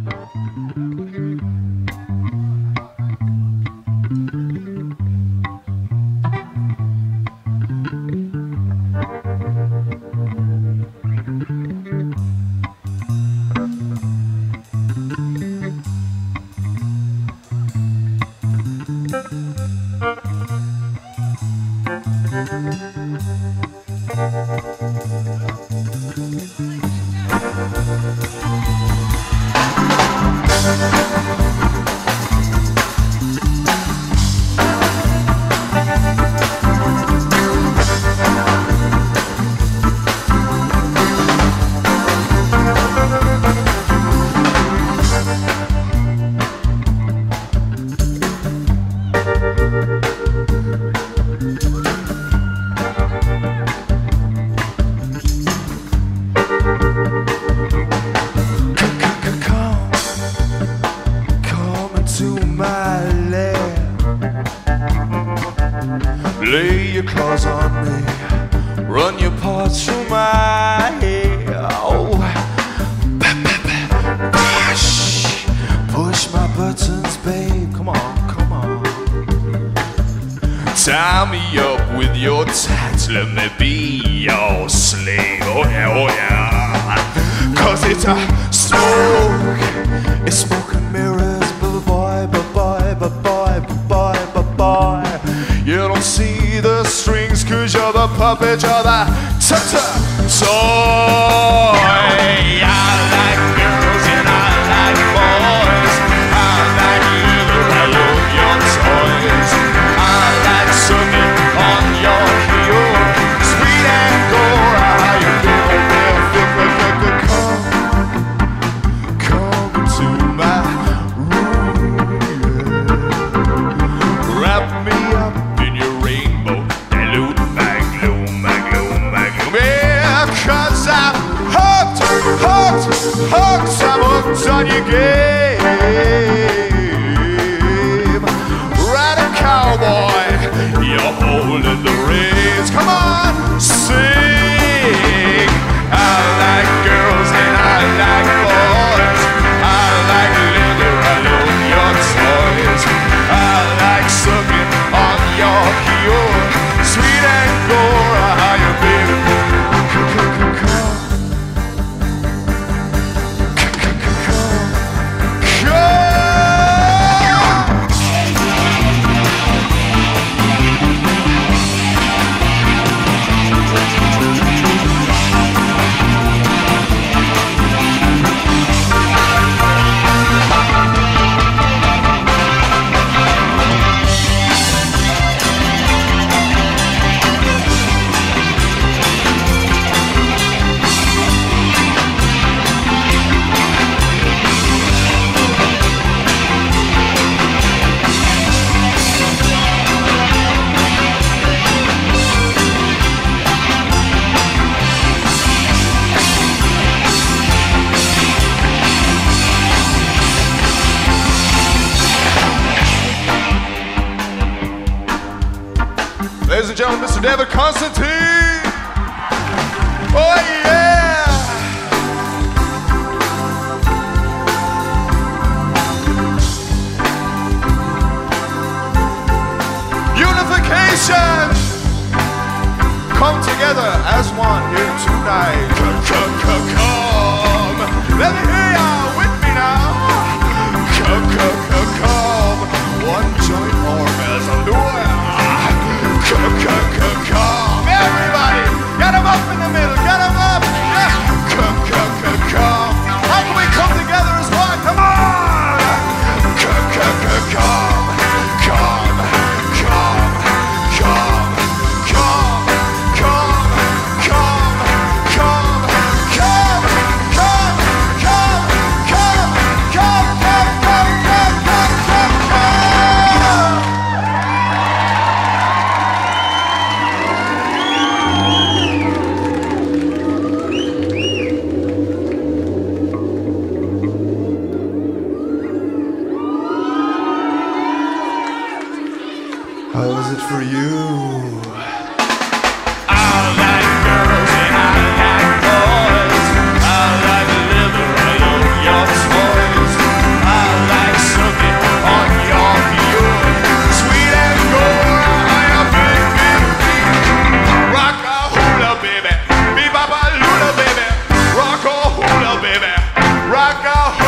Lay your claws on me, run your paws through my hair. Oh, push my buttons, babe. Come on, come on. Tie me up with your tats, let me be your slave. Oh yeah, oh yeah. Cause it's a smoke, it's smoke and mirrors, boy, boy, boy, boy, boy, boy, boy. You don't see the strings, cause you're the puppet, you're the toy. I like girls and I like boys. I like you, I love your toys. I like sucking on your heel. Sweet and gore, how you feel. Come to my room, yeah. Wrap me up in your rainbow, dilute my gloom, my gloom, my gloom. Yeah, cause I'm hooked, hooked, hooked. I'm hooked on your game. Ride a cowboy, you're holding the reins. Come on, sing. I like girls and I like boys. I like leather, I love your toys. I like sucking on your heel. Sweet and gore, how you baby. Ladies and gentlemen, Mr. David Constantine. Oh yeah! Unification! Come together as one here tonight. Come. Let me hear ya with me now. Come. One joint arm as I'm doing. Come, everybody, get them up in the middle, get them up, yeah. Come, how can we come together as one, come on, come. How is it for you? I like girls and I like boys. I like leather, I love your toys. Rock out.